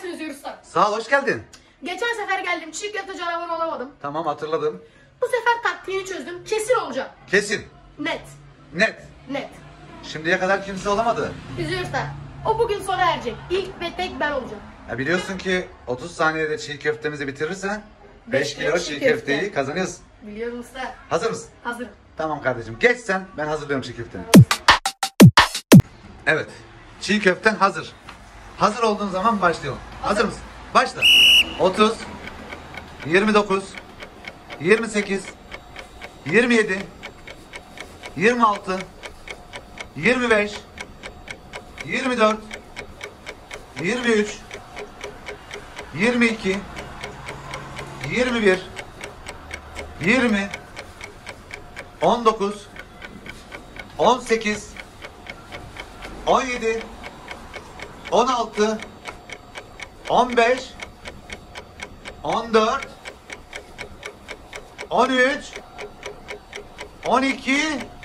gelsin Üzeyir Usta. Sağ ol, hoş geldin. Geçen sefer geldim, çiğ köfte canavarı olamadım. Tamam, hatırladım. Bu sefer taktiğini çözdüm, kesin olacak. Kesin. Net. Net. Net. Şimdiye kadar kimse olamadı. Üzeyir Usta, o bugün sona erecek. İlk ve tek ben olacağım. Ya biliyorsun ki 30 saniyede çiğ köftemizi bitirirsen 5 Beş kilo kilo çiğ çiğ köfteyi köfte. kazanıyorsun. Biliyorum usta. Hazır mısın? Hazırım. Tamam kardeşim. Geç sen, ben hazırlıyorum çiğ köfteni. Evet. Çiğ köften hazır. Hazır olduğun zaman başlayalım. Hazır mısın? Başla. 30 29 28 27 26 25 24 23 22 21 20 19 18 17 16 15 14 13 12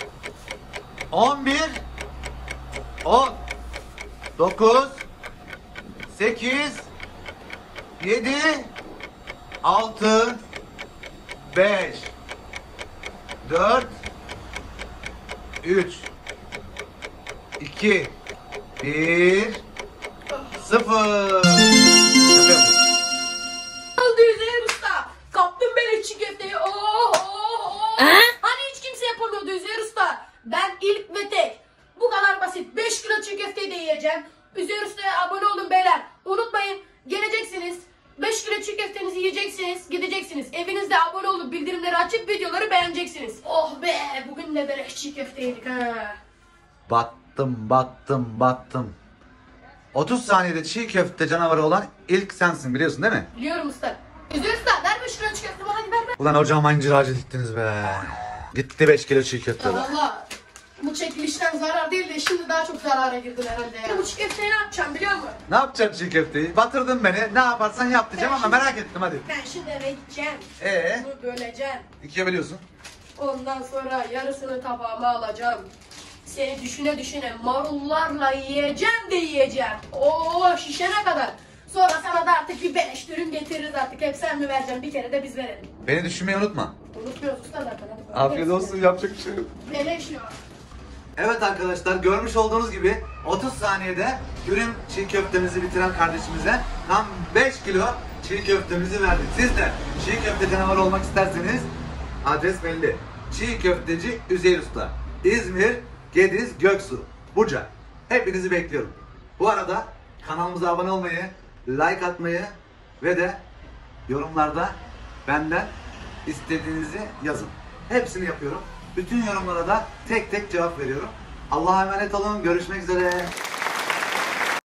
11 10 9 8 7 6 5 4 3 2 1 0. Oldu Üzeyir Usta. Kaptım ben çiğ köfteyi. Hani hiç kimse yapamıyordu Üzeyir Usta. Ben ilk ve tek. Bu kadar basit. 5 kilo çiğ köfteyi de yiyeceğim. Üzeyir Usta'ya abone olun beyler. Unutmayın, geleceksiniz. 5 kilo çiğ köftenizi yiyeceksiniz. Gideceksiniz. Evinizde abone olup bildirimleri açıp videoları beğeneceksiniz. Oh be, bugün de beleş çiğ köfte yedik ha. Battım. 30 saniyede çiğ köfte canavarı olan ilk sensin, biliyorsun değil mi? Biliyorum usta. Üzeyir Usta, ver 5 kilo çiğ köftemi, hadi ver. Ulan hocam incir ağacı diktiniz be. Gitti 5 kilo çiğ köfte. Valla bu çekilişten zarar değil de şimdi daha çok zarara girdin herhalde ya. Bu çiğ köfteyi ne yapacağım biliyor musun? Ne yapacaksın çiğ köfteyi? Batırdın beni. Ne yaparsan yap diyeceğim ama merak ettim hadi. Ben şimdi eve gideceğim. Bunu böleceğim. İkiye bölüyorsun. Ondan sonra yarısını tabağıma alacağım. Seni düşüne düşüne marullarla yiyeceğim de yiyeceğim. Oo, şişene kadar. Sonra sana da artık bir beleş dürüm getiririz artık. Hep sen mi vereceksin, bir kere de biz verelim. Beni düşünmeyi unutma. Unutmuyoruz usta zaten. Hadi Afiyet olsun, yapacak bir şey yok. Beleş ya. Evet arkadaşlar, görmüş olduğunuz gibi 30 saniyede dürüm çiğ köftemizi bitiren kardeşimize tam 5 kilo çiğ köftemizi verdik. Siz de çiğ köfte canavarı olmak isterseniz adres belli. Çiğ köfteci Üzeyir Usta. İzmir, Gediz, Göksu, Buca. Hepinizi bekliyorum. Bu arada kanalımıza abone olmayı, like atmayı ve de yorumlarda benden istediğinizi yazın. Hepsini yapıyorum. Bütün yorumlara da tek tek cevap veriyorum. Allah'a emanet olun. Görüşmek üzere.